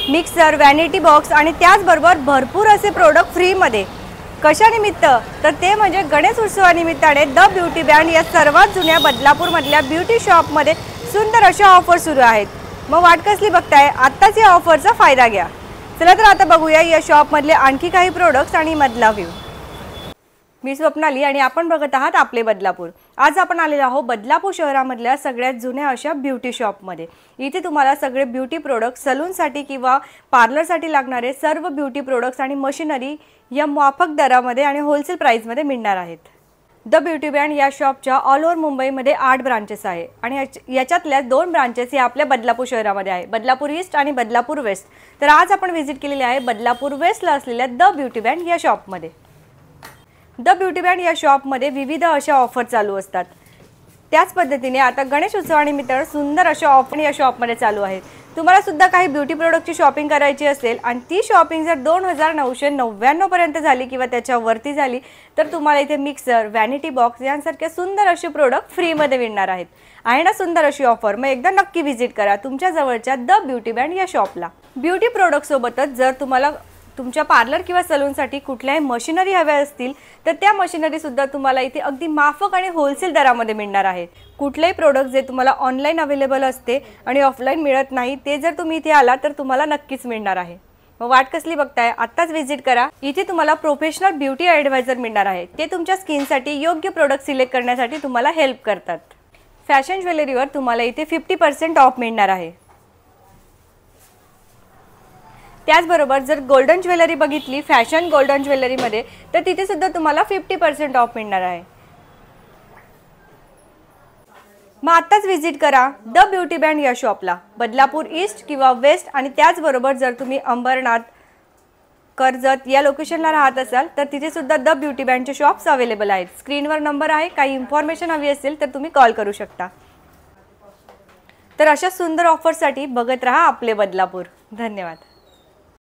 Mixer, vanity box आणि त्याचबरोबर भरपूर असे प्रोडक्ट फ्रीमध्ये. कशानिमित्त? तर ते म्हणजे गणेश उत्सवानिमित्ताने द ब्युटी बँड या सर्वात जुन्या बदलापूरमधल्या ब्युटी शॉपमध्ये सुंदर अशा ऑफर सुरू आहेत. मग वाट कसली बघताय? आत्ताच या ऑफरचा फायदा घ्या. चला तर आता बघूया या शॉपमधले आणखी काही प्रोडक्ट्स आणि मधला व्ह्यू. मी स्वप्नाली आणि आपण बघत आहात आपले बदलापूर. आज आपण आलेलो आहोत बदलापूर शहरामधल्या सगळ्यात जुन्या अशा ब्युटी शॉपमध्ये. इथे तुम्हाला सगळे ब्युटी प्रोडक्ट्स, सलूनसाठी किंवा पार्लरसाठी लागणारे सर्व ब्युटी प्रोडक्ट्स आणि मशिनरी या माफक दरामध्ये आणि होलसेल प्राइसमध्ये मिळणार आहेत. द ब्युटी बँड या शॉपच्या ऑल ओव्हर मुंबईमध्ये 8 ब्रांचेस आहे आणि याच्यातल्या 2 ब्रांचेस या आपल्या बदलापूर शहरामध्ये आहे, बदलापूर ईस्ट आणि बदलापूर वेस्ट. तर आज आपण व्हिजिट केलेली आहे बदलापूर वेस्टला असलेल्या द ब्युटी बँड या शॉपमध्ये. द ब्युटी बँड या शॉपमध्ये विविध अशा ऑफर चालू असतात. त्याच पद्धतीने आता गणेश उत्सवानिमित्त सुंदर अशा ऑफर या शॉपमध्ये चालू आहेत. तुम्हाला सुद्धा काही ब्युटी प्रोडक्टची शॉपिंग करायची असेल आणि ती शॉपिंग जर 2999 पर्यंत झाली किंवा त्याच्यावरती झाली तर तुम्हाला इथे मिक्सर, व्हॅनिटी बॉक्स यांसारखे सुंदर असे प्रोडक्ट फ्रीमध्ये मिळणार आहेत. आहे ना सुंदर अशी ऑफर? मग एकदा नक्की व्हिजिट करा तुमच्या जवळच्या द ब्युटी बँड या शॉपला. ब्युटी प्रोडक्ट सोबतच जर तुम्हाला तुमच्या पार्लर किंवा सलूनसाठी कुठल्याही मशिनरी हव्या असतील तर त्या मशिनरी सुद्धा तुम्हाला इथे अगदी माफक आणि होलसेल दरामध्ये मिळणार आहेत. कुठलेही प्रोडक्ट जे तुम्हाला ऑनलाईन अवेलेबल असते आणि ऑफलाईन मिळत नाही ते जर तुम्ही इथे आला तर तुम्हाला नक्कीच मिळणार आहे. मग वाट कसली बघताय? आत्ताच व्हिजिट करा. इथे तुम्हाला प्रोफेशनल ब्युटी ॲडवायझर मिळणार आहे. ते तुमच्या स्किनसाठी योग्य प्रोडक्ट सिलेक्ट करण्यासाठी तुम्हाला हेल्प करतात. फॅशन ज्वेलरीवर तुम्हाला इथे 50% ऑफ मिळणार आहे. त्याचबरोबर जर गोल्डन ज्वेलरी बघितली फॅशन गोल्डन ज्वेलरीमध्ये तर तिथे सुद्धा तुम्हाला 50% ऑफ मिळणार आहे. मग आत्ताच व्हिजिट करा द ब्युटी बँड या शॉपला, बदलापूर ईस्ट किंवा वेस्ट. आणि त्याचबरोबर जर तुम्ही अंबरनाथ, कर्जत या लोकेशनला राहत असाल तर तिथे सुद्धा द ब्युटी बँडचे शॉप्स अवेलेबल आहेत. स्क्रीनवर नंबर आहे. काही इन्फॉर्मेशन हवी असेल तर तुम्ही कॉल करू शकता. तर अशा सुंदर ऑफरसाठी बघत राहा आपले बदलापूर. धन्यवाद.